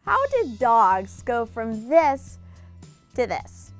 How did dogs go from this to this?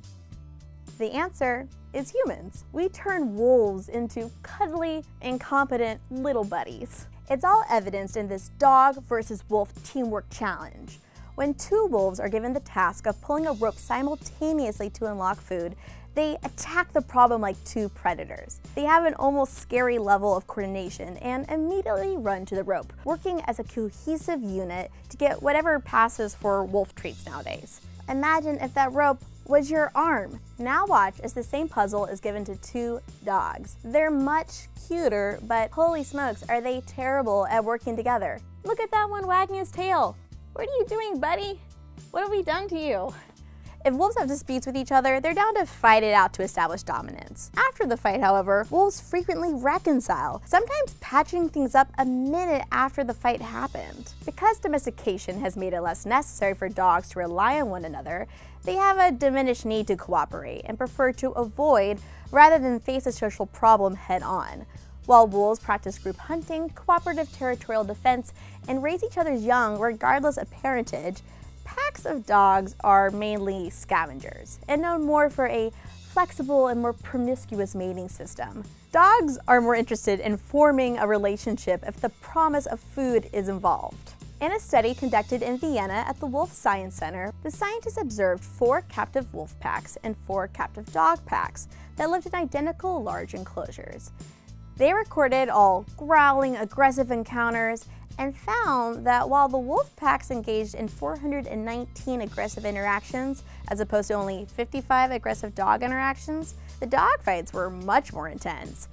The answer is humans. We turn wolves into cuddly, incompetent little buddies. It's all evidenced in this dog versus wolf teamwork challenge. When two wolves are given the task of pulling a rope simultaneously to unlock food, they attack the problem like two predators. They have an almost scary level of coordination and immediately run to the rope, working as a cohesive unit to get whatever passes for wolf treats nowadays. Imagine if that rope was your arm. Now watch as the same puzzle is given to two dogs. They're much cuter, but holy smokes, are they terrible at working together. Look at that one wagging his tail. What are you doing, buddy? What have we done to you? If wolves have disputes with each other, they're down to fight it out to establish dominance. After the fight, however, wolves frequently reconcile, sometimes patching things up a minute after the fight happened. Because domestication has made it less necessary for dogs to rely on one another, they have a diminished need to cooperate and prefer to avoid rather than face a social problem head-on. While wolves practice group hunting, cooperative territorial defense, and raise each other's young regardless of parentage, packs of dogs are mainly scavengers and known more for a flexible and more promiscuous mating system. Dogs are more interested in forming a relationship if the promise of food is involved. In a study conducted in Vienna at the Wolf Science Center, the scientists observed 4 captive wolf packs and 4 captive dog packs that lived in identical large enclosures. They recorded all growling, aggressive encounters and found that while the wolf packs engaged in 419 aggressive interactions, as opposed to only 55 aggressive dog interactions, the dog fights were much more intense.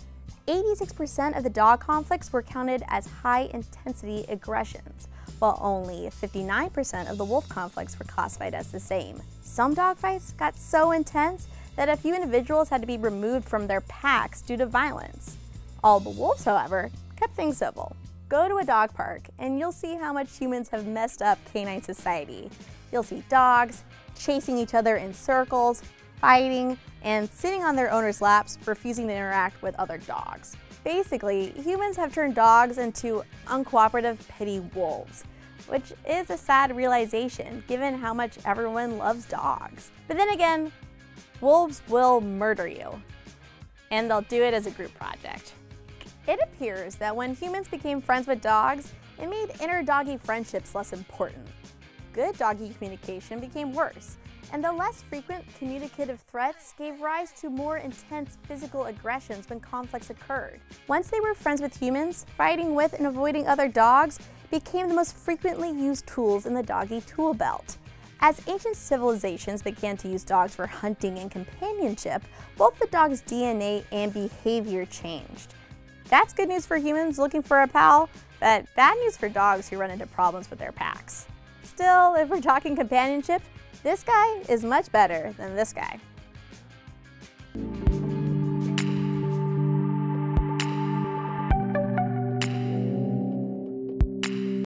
86% of the dog conflicts were counted as high-intensity aggressions, while only 59% of the wolf conflicts were classified as the same. Some dog fights got so intense that a few individuals had to be removed from their packs due to violence. All the wolves, however, kept things civil. Go to a dog park and you'll see how much humans have messed up canine society. You'll see dogs chasing each other in circles, fighting, and sitting on their owners' laps, refusing to interact with other dogs. Basically, humans have turned dogs into uncooperative, petty wolves, which is a sad realization given how much everyone loves dogs. But then again, wolves will murder you, and they'll do it as a group project. It appears that when humans became friends with dogs, it made inter-doggy friendships less important. Good doggy communication became worse, and the less frequent communicative threats gave rise to more intense physical aggressions when conflicts occurred. Once they were friends with humans, fighting with and avoiding other dogs became the most frequently used tools in the doggy tool belt. As ancient civilizations began to use dogs for hunting and companionship, both the dog's DNA and behavior changed. That's good news for humans looking for a pal, but bad news for dogs who run into problems with their packs. Still, if we're talking companionship, this guy is much better than this guy.